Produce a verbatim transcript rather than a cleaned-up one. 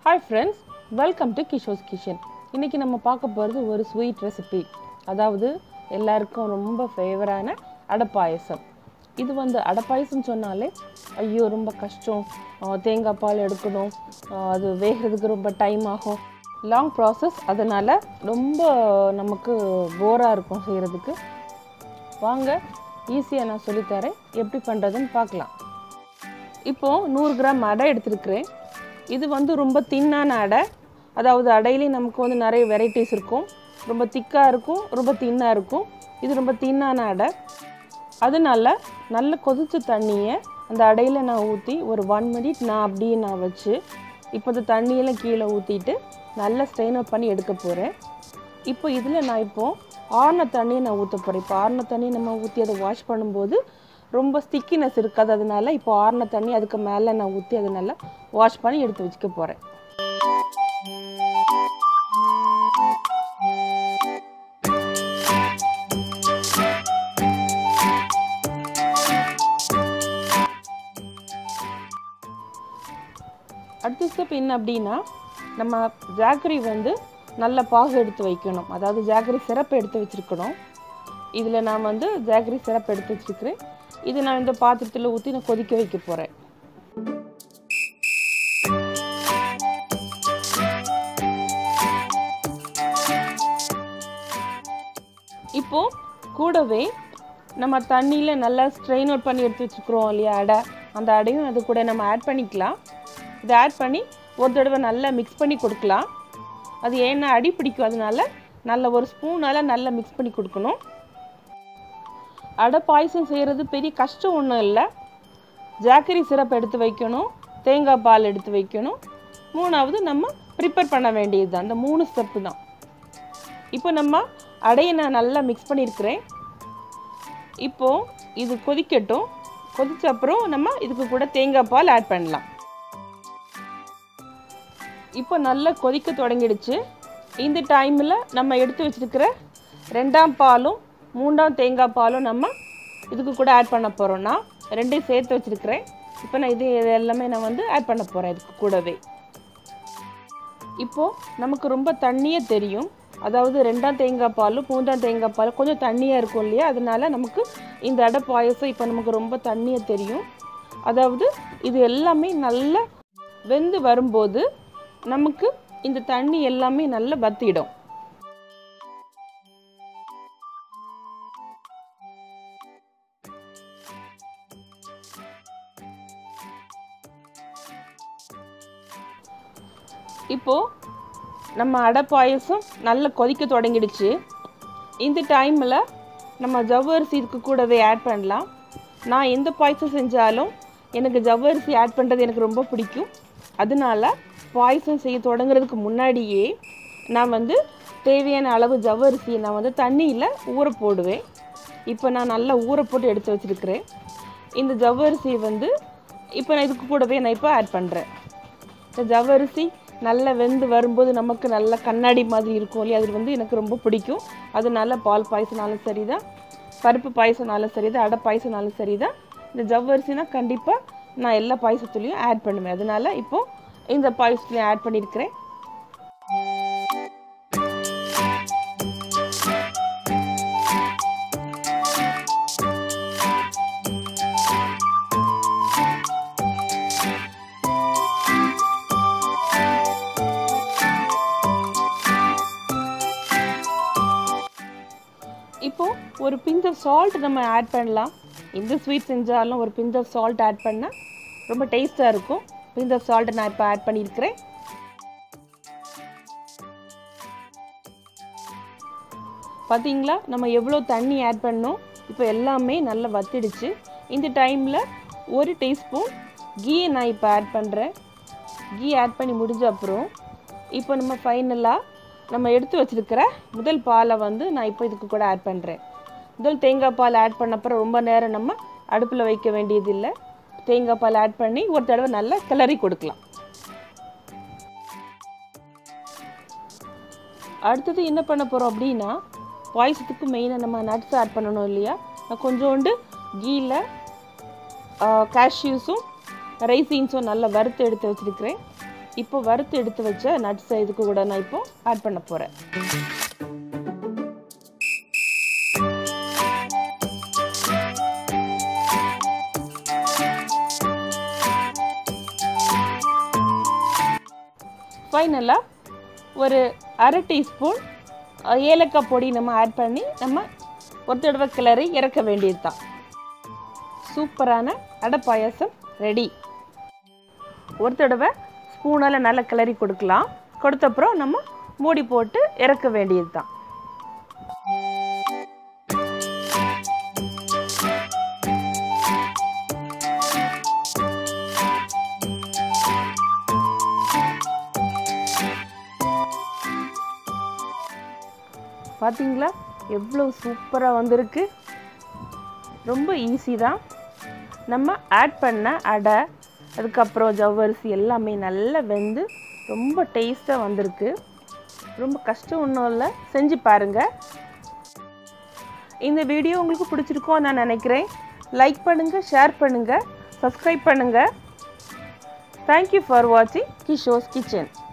Hi friends, welcome to Keshos Kitchen. இன்னைக்கு நம்ம பார்க்க போறது ஒரு ஸ்வீட் ரெசிபி. அதாவது எல்லாருக்கும் ரொம்ப ஃபேவரான அடை பாயசம். இது வந்து அடை பாயசம் சொன்னாலே ஐயோ ரொம்ப கஷ்டம், தேங்காய் பால் எடுக்கணும், அது வேகிறதுக்கு ரொம்ப டைம் ஆகும், லாங் ப்ராசஸ். அதனால ரொம்ப நமக்கு போரா இருக்கும் செய்யறதுக்கு. வாங்க ஈஸியா நான் சொல்லி தரேன் எப்படி பண்றதுன்னு பார்க்கலாம். இப்போ நூறு கிராம் அடை எடுத்துக்கிறேன். இது வந்து ரொம்ப தின்னான அடை. அதாவது அடையிலே நமக்கு வந்து நிறைய வெரைட்டிஸ் இருக்கும். ரொம்ப திக்காக இருக்கும், ரொம்ப தின்னாக இருக்கும். இது ரொம்ப தின்னான அடை. அதனால நல்ல கொதிச்ச தண்ணியை அந்த அடையில் நான் ஊற்றி ஒரு ஒன் மினிட் நான் அப்படியே நான் வச்சு இப்போ இந்த தண்ணியெல்லாம் கீழே ஊற்றிட்டு நல்லா ஸ்ட்ரெயின் அவுட் பண்ணி எடுக்க போகிறேன். இப்போ இதில் நான் இப்போது ஆறின தண்ணியை நான் ஊற்ற போகிறேன். இப்போ ஆறின தண்ணியை நம்ம ஊற்றி அதை வாஷ் பண்ணும்போது ரொம்ப ஸ்டிக்கினஸ் இருக்காது. அதனால இப்போ ஆறின தண்ணி அதுக்கு மேலே நான் ஊற்றி அதை நல்லா வாஷ் பண்ணி எடுத்து வச்சுக்க போகிறேன். அடுத்த ஸ்டெப் என்ன அப்படின்னா, நம்ம ஜாகரி வந்து நல்ல பாகு எடுத்து வைக்கணும். அதாவது ஜாகரி சிரப்பு எடுத்து வச்சுருக்கணும். இதில் நான் வந்து ஜாகரி சிரப்பு எடுத்து வச்சுருக்கிறேன். இது நான் இந்த பாத்திரத்தில் ஊற்றி நான் கொதிக்க வைக்க போகிறேன். இப்போ கூடவே நம்ம தண்ணியில் நல்லா ஸ்ட்ரெயின் அவுட் பண்ணி எடுத்து வச்சுக்கிறோம் இல்லையா அடை, அந்த அடையும் அது கூட நம்ம ஆட் பண்ணிக்கலாம். இதை ஆட் பண்ணி ஒரு தடவை நல்லா மிக்ஸ் பண்ணி கொடுக்கலாம். அது ஏன்னா அடி பிடிக்கும், அதனால நல்ல ஒரு ஸ்பூனால் நல்லா மிக்ஸ் பண்ணி கொடுக்கணும். அடை பாயசம் செய்கிறது பெரிய கஷ்டம் ஒன்றும் இல்லை. ஜாகரி சிரப் எடுத்து வைக்கணும், தேங்காய் பால் எடுத்து வைக்கணும், மூணாவது நம்ம ப்ரிப்பேர் பண்ண வேண்டியது தான். அந்த மூணு ஸ்டெப்பு தான். இப்போ நம்ம அடையை நான் நல்லா மிக்ஸ் பண்ணியிருக்கிறேன். இப்போது இது கொதிக்கட்டும். கொதிச்ச அப்புறம் நம்ம இதுக்கு கூட தேங்காய் பால் ஆட் பண்ணலாம். இப்போ நல்லா கொதிக்க தொடங்கிடுச்சு. இந்த டைமில் நம்ம எடுத்து வச்சுருக்கிற ரெண்டாம் பாலும் மூன்றாம் தேங்காய் பாலும் நம்ம இதுக்கு கூட ஆட் பண்ண போகிறோம். நான் ரெண்டையும் சேர்த்து வச்சுருக்கிறேன். இப்போ நான் இது எல்லாமே நான் வந்து ஆட் பண்ண போகிறேன் இதுக்கு கூடவே. இப்போது நமக்கு ரொம்ப தண்ணியே தெரியும். அதாவது ரெண்டாம் தேங்காய் பாலும் மூன்றாம் தேங்காய் பாலும் கொஞ்சம் தண்ணியாக இருக்கும் இல்லையா, அதனால நமக்கு இந்த அடை பாயசம் இப்போ நமக்கு ரொம்ப தண்ணியே தெரியும். அதாவது இது எல்லாமே நல்லா வெந்து வரும்போது நமக்கு இந்த தண்ணி எல்லாமே நல்லா வத்திடும். இப்போ நம்ம அடை பாயசம் நல்லா கொதிக்க தொடங்கிடுச்சு. இந்த டைமில் நம்ம ஜவ்வரிசி இதுக்கு கூடவே ஆட் பண்ணலாம். நான் எந்த பாயசம் செஞ்சாலும் எனக்கு ஜவ்வரிசி ஆட் பண்ணுறது எனக்கு ரொம்ப பிடிக்கும். அதனால பாயசம் செய்ய தொடங்குறதுக்கு முன்னாடியே நான் வந்து தேவையான அளவு ஜவ்வரிசியை நான் வந்து தண்ணியில் ஊற போடுவேன். இப்போ நான் நல்லா ஊற போட்டு எடுத்து வச்சுருக்கிறேன். இந்த ஜவ்வரிசியை வந்து இப்போ நான் இதுக்கு கூடவே நான் இப்போ ஆட் பண்ணுறேன். இந்த ஜவ்வரிசி நல்லா வெந்து வரும்போது நமக்கு நல்ல கண்ணாடி மாதிரி இருக்கும் இல்லையா, அது வந்து எனக்கு ரொம்ப பிடிக்கும். அதனால பால் பாயசனாலும் சரி தான், பருப்பு பாயசனாலும் சரி தான், அடை பாயசனாலும் சரி தான், இந்த ஜவ்வரிசினா கண்டிப்பாக நான் எல்லா பாயசத்துலேயும் ஆட் பண்ணுவேன். அதனால இப்போது இந்த பாயசத்துலேயும் ஆட் பண்ணியிருக்கிறேன். இப்போ ஒரு பிஞ்ச் ஆஃப் சால்ட் நம்ம ஆட் பண்ணலாம். எந்த ஸ்வீட் செஞ்சாலும் ஒரு பிஞ்ச் ஆஃப் சால்ட் ஆட் பண்ணால் ரொம்ப டேஸ்ட்டாக இருக்கும். பிஞ்ச் ஆஃப் சால்ட் நான் இப்போ ஆட் பண்ணியிருக்கிறேன். பார்த்தீங்களா நம்ம எவ்வளோ தண்ணி ஆட் பண்ணோம். இப்போ எல்லாமே நல்லா வத்திடுச்சு. இந்த டைமில் ஒரு டீஸ்பூன் கீ நான் இப்போ ஆட் பண்ணுறேன். கீ ஆட் பண்ணி முடிஞ்ச அப்புறம் இப்போ நம்ம ஃபைனலாக நம்ம எடுத்து வச்சுருக்கிற முதல் பாலை வந்து நான் இப்போ இதுக்கு கூட ஆட் பண்ணுறேன். முதல் தேங்காய் பால் ஆட் பண்ண அப்புறம் ரொம்ப நேரம் நம்ம அடுப்பில் வைக்க வேண்டியதில்லை. தேங்காய் பால் ஆட் பண்ணி ஒரு தடவை நல்லா கிளறி கொடுக்கலாம். அடுத்தது என்ன பண்ண போகிறோம் அப்படின்னா, பாயசத்துக்கு மெயினாக நம்ம நட்ஸ் ஆட் பண்ணணும் இல்லையா. நான் கொஞ்சோண்டு கீயில் கேஷ்யூஸும் ரைசின்ஸும் நல்லா வறுத்து எடுத்து வச்சுருக்கிறேன். இப்போ வறுத்து எடுத்து வச்ச நட்ஸ் இதுக்கு கூட நான் இப்போ ஆட் பண்ண போகிறேன். ஃபைனலாக ஒரு அரை டீஸ்பூன் ஏலக்காய் பொடி நம்ம ஆட் பண்ணி நம்ம ஒரு தடவை கிளறி இறக்க வேண்டியது தான். சூப்பரான அடை பாயாசம் ரெடி. ஒரு தடவை ஸ்பூனால் நல்லா கிளறி கொடுக்கலாம். கொடுத்தப்புறம் நம்ம மூடி போட்டு இறக்க வேண்டியது தான். பார்த்தீங்களா எவ்வளோ சூப்பராக வந்திருக்கு. ரொம்ப ஈஸி தான். நம்ம ஆட் பண்ண அடை அதுக்கப்புறம் ஜவ்வரிசி எல்லாமே நல்லா வெந்து ரொம்ப டேஸ்ட்டாக வந்திருக்கு. ரொம்ப கஷ்டம் ஒன்றும் இல்லை, செஞ்சு பாருங்கள். இந்த வீடியோ உங்களுக்கு பிடிச்சிருக்கோன்னு நான் நினைக்கிறேன். லைக் பண்ணுங்கள், ஷேர் பண்ணுங்கள், சப்ஸ்கிரைப் பண்ணுங்கள். தேங்க்யூ ஃபார் வாட்சிங் கிஷோஸ் கிச்சன்.